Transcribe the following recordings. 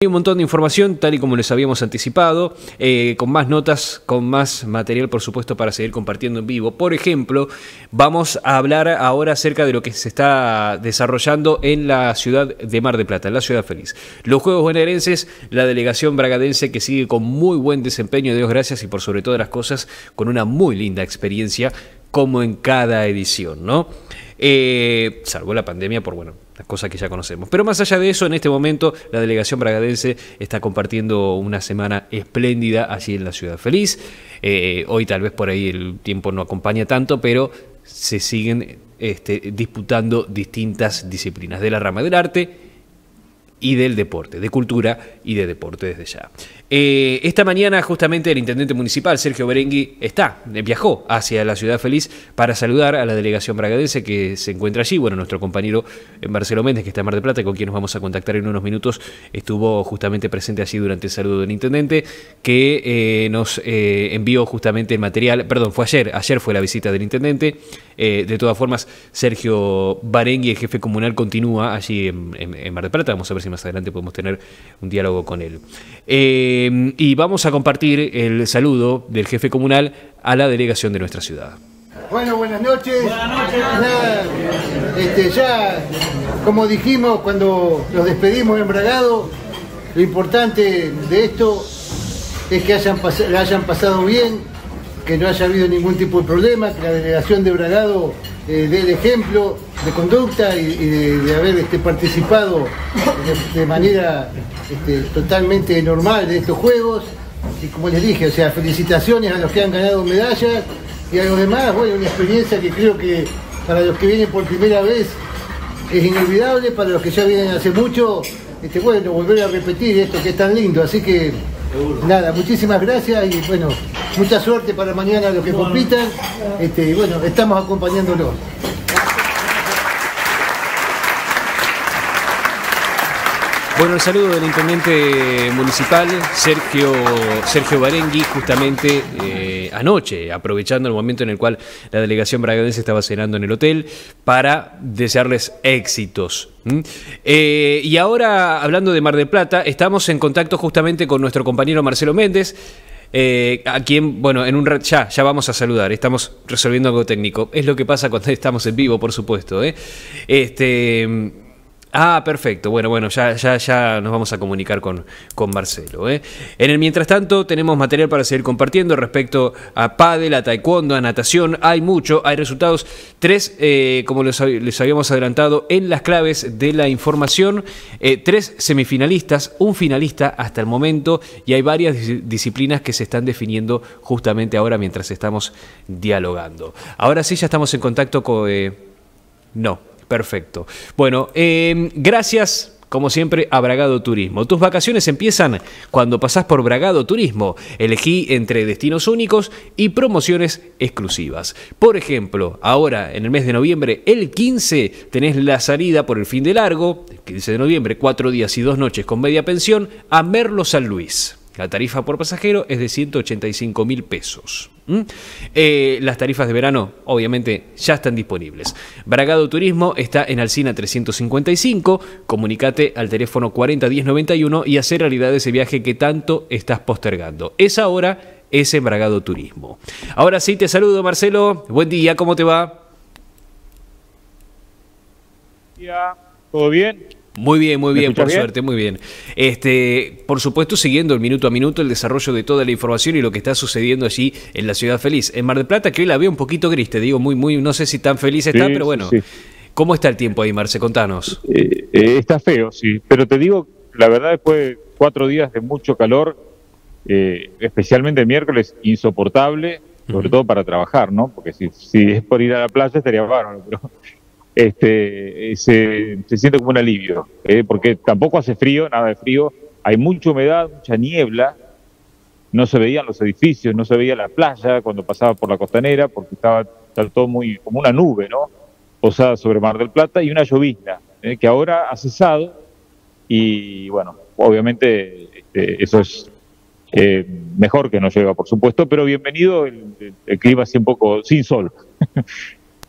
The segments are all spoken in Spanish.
Hay un montón de información, tal y como les habíamos anticipado, con más notas, con más material, por supuesto, para seguir compartiendo en vivo. Por ejemplo, vamos a hablar ahora acerca de lo que se está desarrollando en la ciudad de Mar del Plata, en la Ciudad Feliz. Los Juegos Bonaerenses, la delegación bragadense que sigue con muy buen desempeño, Dios gracias, y por sobre todas las cosas, con una muy linda experiencia, como en cada edición, ¿no? Salvo la pandemia por, bueno, las cosas que ya conocemos. Pero más allá de eso, en este momento la delegación bragadense está compartiendo una semana espléndida allí en la Ciudad Feliz. Hoy tal vez por ahí el tiempo no acompaña tanto, pero se siguen disputando distintas disciplinas de la rama del arte y del deporte, de cultura y de deporte desde ya. Esta mañana justamente el intendente municipal, Sergio Barengui, viajó hacia la Ciudad Feliz para saludar a la delegación bragadense que se encuentra allí. Bueno, nuestro compañero Marcelo Méndez, que está en Mar del Plata, con quien nos vamos a contactar en unos minutos, estuvo justamente presente allí durante el saludo del intendente, que nos envió justamente el material, perdón, fue ayer fue la visita del intendente. De todas formas, Sergio Barengui, el jefe comunal, continúa allí en Mar del Plata. Vamos a ver si más adelante podemos tener un diálogo con él. Y vamos a compartir el saludo del jefe comunal a la delegación de nuestra ciudad. Bueno, buenas noches. Buenas noches. Ya, como dijimos cuando nos despedimos en Bragado, lo importante de esto es que la hayan pasado bien, que no haya habido ningún tipo de problema, que la delegación de Bragado dé el ejemplo de conducta y de haber participado de manera totalmente normal de estos juegos. Y como les dije, o sea, felicitaciones a los que han ganado medallas y a los demás. Bueno, una experiencia que creo que para los que vienen por primera vez es inolvidable, para los que ya vienen hace mucho, bueno, volver a repetir esto que es tan lindo. Así que nada, muchísimas gracias y bueno, mucha suerte para mañana los que compitan. Y bueno, estamos acompañándolos. Bueno, el saludo del intendente municipal, Sergio Barengui, justamente anoche, aprovechando el momento en el cual la delegación bragadense estaba cenando en el hotel, para desearles éxitos. Y ahora, hablando de Mar del Plata, estamos en contacto justamente con nuestro compañero Marcelo Méndez, a quien, bueno, en un rato ya vamos a saludar. Estamos resolviendo algo técnico. Es lo que pasa cuando estamos en vivo, por supuesto, perfecto. Bueno, ya nos vamos a comunicar con Marcelo. En el mientras tanto, tenemos material para seguir compartiendo respecto a pádel, a taekwondo, a natación. Hay mucho, hay resultados. 3, como les habíamos adelantado en las claves de la información, 3 semifinalistas, un finalista hasta el momento, y hay varias disciplinas que se están definiendo justamente ahora mientras estamos dialogando. Ahora sí, ya estamos en contacto con... No. Perfecto. Bueno, gracias, como siempre, a Bragado Turismo. Tus vacaciones empiezan cuando pasás por Bragado Turismo. Elegí entre destinos únicos y promociones exclusivas. Por ejemplo, ahora, en el mes de noviembre, el 15, tenés la salida por el fin de largo, el 15 de noviembre, 4 días y 2 noches con media pensión, a Merlo San Luis. La tarifa por pasajero es de 185.000 pesos. Las tarifas de verano, obviamente, ya están disponibles. Bragado Turismo está en Alsina 355. Comunicate al teléfono 401091 y hacer realidad ese viaje que tanto estás postergando. Es ahora, es en Bragado Turismo. Ahora sí, te saludo, Marcelo. Buen día, ¿cómo te va? ¿Todo bien? Muy bien, por bien? suerte, muy bien. Por supuesto, siguiendo el minuto a minuto el desarrollo de toda la información y lo que está sucediendo allí en la Ciudad Feliz. En Mar del Plata, que hoy la veo un poquito gris, te digo, muy, no sé si tan feliz está, pero bueno. Sí. ¿Cómo está el tiempo ahí, Marce? Contanos. Está feo, sí, pero te digo, la verdad, después de 4 días de mucho calor, especialmente el miércoles, insoportable, sobre todo para trabajar, ¿no? Porque si es por ir a la playa estaría bárbaro, pero... se siente como un alivio, porque tampoco hace frío, nada de frío, hay mucha humedad, mucha niebla, no se veían los edificios, no se veía la playa cuando pasaba por la costanera, porque estaba todo muy como una nube, ¿no? Posada sobre Mar del Plata, y una llovizna, que ahora ha cesado, y bueno, obviamente eso es mejor que no llueva, por supuesto, pero bienvenido el clima así un poco sin sol.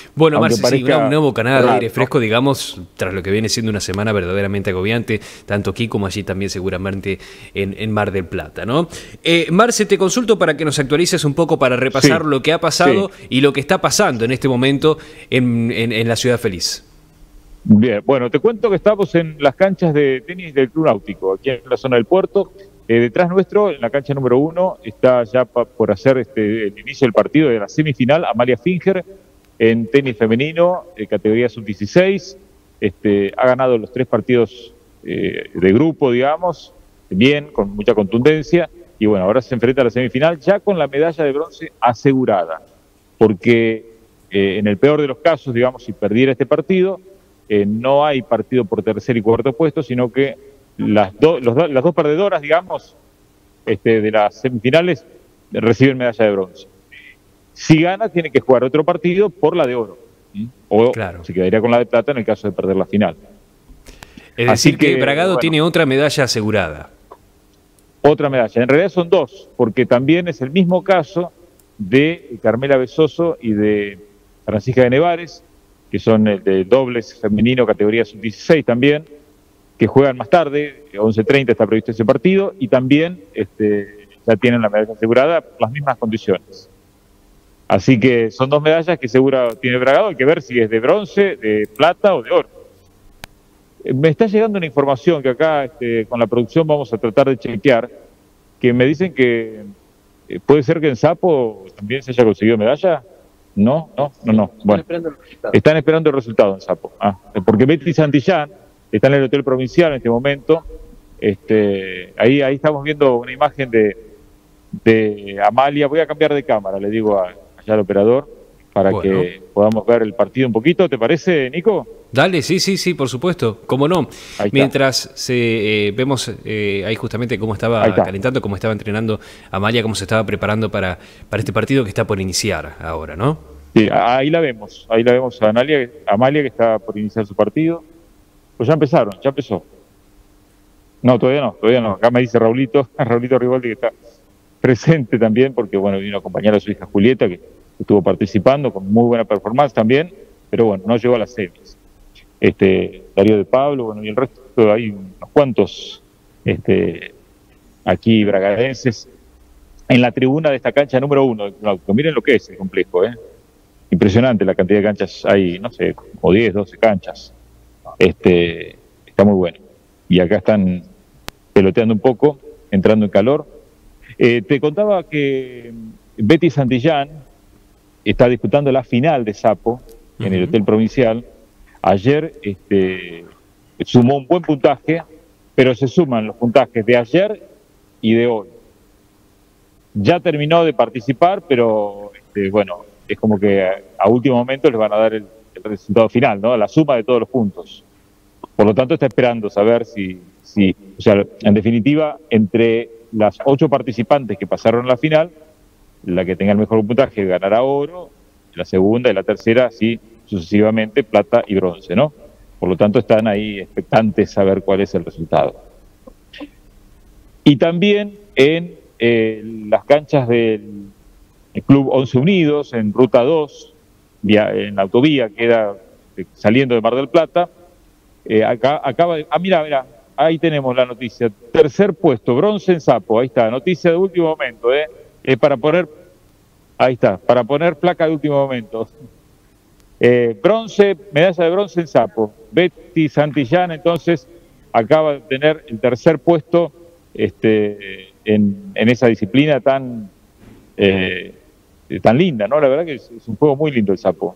Bueno, Aunque Marce, sí, parezca una bocanada de raro, aire fresco, digamos, tras lo que viene siendo una semana verdaderamente agobiante, tanto aquí como allí también seguramente en Mar del Plata, ¿no? Marce, te consulto para que nos actualices un poco para repasar Sí, lo que ha pasado sí. y lo que está pasando en este momento en la Ciudad Feliz. Bien, bueno, te cuento que estamos en las canchas de tenis del Club Náutico, aquí en la zona del puerto. Detrás nuestro, en la cancha número 1, está ya por hacer el inicio del partido de la semifinal, Amalia Finger, en tenis femenino, categoría sub-16. Ha ganado los 3 partidos de grupo, digamos, bien, con mucha contundencia. Y bueno, ahora se enfrenta a la semifinal ya con la medalla de bronce asegurada, porque en el peor de los casos, digamos, si perdiera este partido, no hay partido por tercer y cuarto puesto, sino que las dos perdedoras, digamos, de las semifinales reciben medalla de bronce. Si gana, tiene que jugar otro partido por la de oro. O Claro. se quedaría con la de plata en el caso de perder la final. Es Así decir, que que, Bragado bueno, tiene otra medalla asegurada. otra medalla. En realidad son 2, porque también es el mismo caso de Carmela Besoso y de Francisca de Nevares, que son el de dobles femenino, categoría sub-16 también, que juegan más tarde, 11:30 está previsto ese partido, y también ya tienen la medalla asegurada por las mismas condiciones. Así que son 2 medallas que seguro tiene Bragado, hay que ver si es de bronce, de plata o de oro. Me está llegando una información que acá con la producción vamos a tratar de chequear, que me dicen que puede ser que en Sapo también se haya conseguido medalla. No. Bueno, están esperando el resultado en Sapo. Porque Betty Santillán está en el Hotel Provincial en este momento. Ahí estamos viendo una imagen de Amalia. Voy a cambiar de cámara, le digo allá al operador, para que podamos ver el partido un poquito. ¿Te parece, Nico? Dale, sí, por supuesto, cómo no. Ahí está. Mientras vemos ahí justamente cómo estaba calentando, cómo estaba entrenando Amalia, cómo se estaba preparando para este partido que está por iniciar ahora, ¿no? Sí, ahí la vemos a Amalia que está por iniciar su partido. Pues ya empezó. No, todavía no. Acá me dice Raulito Rivaldi que está presente también, porque bueno, vino a acompañar a su hija Julieta, que estuvo participando con muy buena performance también, pero bueno, no llegó a las semis. Darío de Pablo, bueno, y el resto, hay unos cuantos aquí bragadenses en la tribuna de esta cancha número 1. Miren lo que es el complejo, impresionante la cantidad de canchas, hay, no sé, como 10, 12 canchas. Está muy bueno. Y acá están peloteando un poco, entrando en calor. Te contaba que Betty Santillán está disputando la final de Sapo en el Hotel Provincial. Ayer sumó un buen puntaje, pero se suman los puntajes de ayer y de hoy. Ya terminó de participar, pero bueno, es como que a último momento les van a dar el resultado final, ¿no? La suma de todos los puntos. Por lo tanto, está esperando saber si, o sea, en definitiva, entre las 8 participantes que pasaron a la final, la que tenga el mejor puntaje ganará oro, la segunda y la tercera, así sucesivamente, plata y bronce, ¿no? Por lo tanto, están ahí expectantes a ver cuál es el resultado. Y también en las canchas del Club 11 Unidos, en Ruta 2, en la autovía, queda saliendo de Mar del Plata, acaba de... mira, ahí tenemos la noticia. Tercer puesto, bronce en Sapo, ahí está, noticia de último momento, para poner... Ahí está, para poner placa de último momento. Bronce, medalla de bronce en Sapo. Betty Santillán, entonces, acaba de tener el tercer puesto en esa disciplina tan linda, ¿no? La verdad que es un juego muy lindo el Sapo.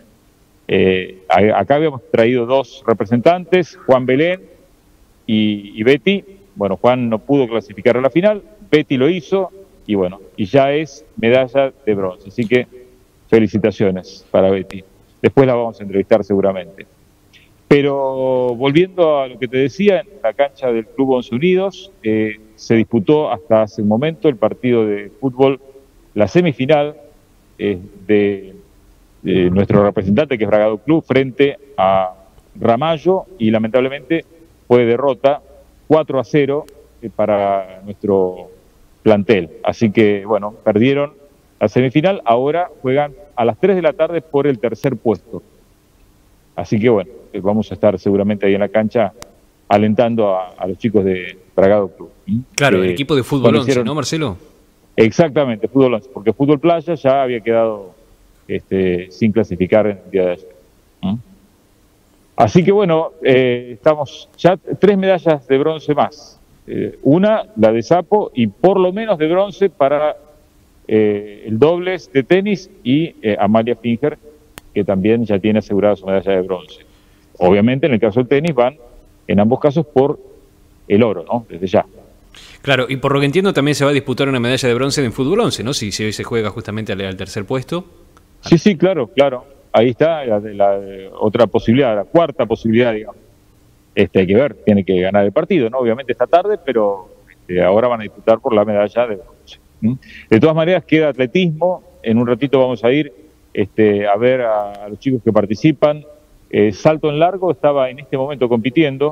Acá habíamos traído 2 representantes, Juan Belén y Betty. Bueno, Juan no pudo clasificar a la final, Betty lo hizo, y bueno, y ya es medalla de bronce. Así que felicitaciones para Betty. Después la vamos a entrevistar seguramente. Pero volviendo a lo que te decía, en la cancha del Club 11 Unidos se disputó hasta hace un momento el partido de fútbol, la semifinal de nuestro representante, que es Bragado Club, frente a Ramallo, y lamentablemente fue derrota 4-0 para nuestro plantel. Así que, bueno, perdieron la semifinal, ahora juegan a las 3 de la tarde por el tercer puesto. Así que bueno, vamos a estar seguramente ahí en la cancha alentando a los chicos de Bragado Club. Claro, el equipo de fútbol 11, ¿no, Marcelo? Exactamente, fútbol 11, porque fútbol playa ya había quedado sin clasificar en el día de ayer. Así que bueno, estamos ya 3 medallas de bronce más. Una, la de sapo, y por lo menos de bronce para el dobles de tenis y Amalia Finger, que también ya tiene asegurada su medalla de bronce. Obviamente en el caso del tenis van en ambos casos por el oro, ¿no? Desde ya. Claro, y por lo que entiendo también se va a disputar una medalla de bronce en fútbol 11, ¿no? Si hoy se juega justamente al tercer puesto. Sí, claro. Ahí está la otra posibilidad, la cuarta posibilidad, digamos. Hay que ver, tiene que ganar el partido, ¿no? Obviamente esta tarde, pero ahora van a disputar por la medalla de bronce. De todas maneras, queda atletismo. En un ratito vamos a ir a ver a los chicos que participan. Salto en largo estaba en este momento compitiendo.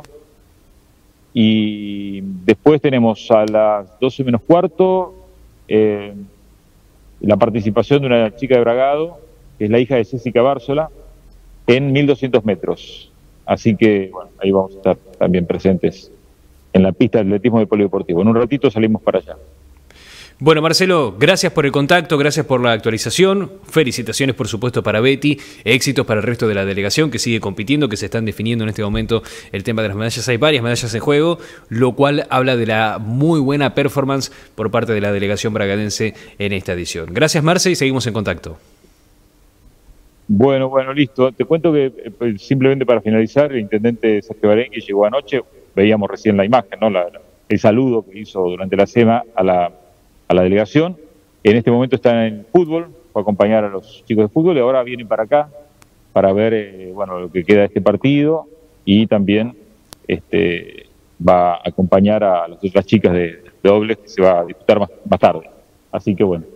Y después tenemos a las 12 menos cuarto la participación de una chica de Bragado, que es la hija de Césica Bárzola, en 1200 metros. Así que, bueno, ahí vamos a estar también presentes en la pista de atletismo del polideportivo. En un ratito salimos para allá. Bueno, Marcelo, gracias por el contacto, gracias por la actualización. Felicitaciones, por supuesto, para Betty. Éxitos para el resto de la delegación que sigue compitiendo, que se están definiendo en este momento el tema de las medallas. Hay varias medallas en juego, lo cual habla de la muy buena performance por parte de la delegación bragadense en esta edición. Gracias, Marce, y seguimos en contacto. Bueno, listo. Te cuento que simplemente para finalizar, el intendente Sergio Barengue llegó anoche, veíamos recién la imagen, ¿no? El saludo que hizo durante la SEMA a la delegación. En este momento están en fútbol, fue a acompañar a los chicos de fútbol y ahora vienen para acá para ver lo que queda de este partido y también va a acompañar a las otras chicas de dobles que se va a disputar más tarde. Así que bueno.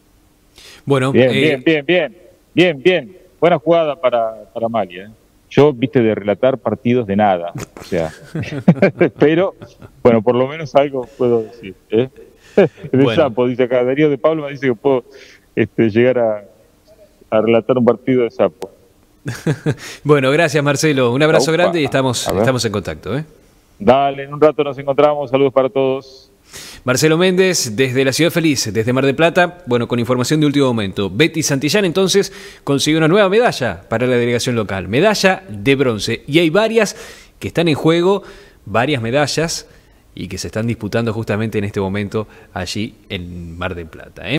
Bien. Buena jugada para Amalia. Yo, de relatar partidos de nada. O sea, pero, bueno, por lo menos algo puedo decir. De sapo, dice acá. Darío de Pablo me dice que puedo llegar a relatar un partido de sapo. Bueno, gracias, Marcelo. Un abrazo grande y estamos en contacto. Dale, en un rato nos encontramos. Saludos para todos. Marcelo Méndez, desde la Ciudad Feliz, desde Mar del Plata, con información de último momento. Betty Santillán, entonces, consiguió una nueva medalla para la delegación local. Medalla de bronce. Y hay varias que están en juego, varias medallas, y que se están disputando justamente en este momento allí en Mar del Plata.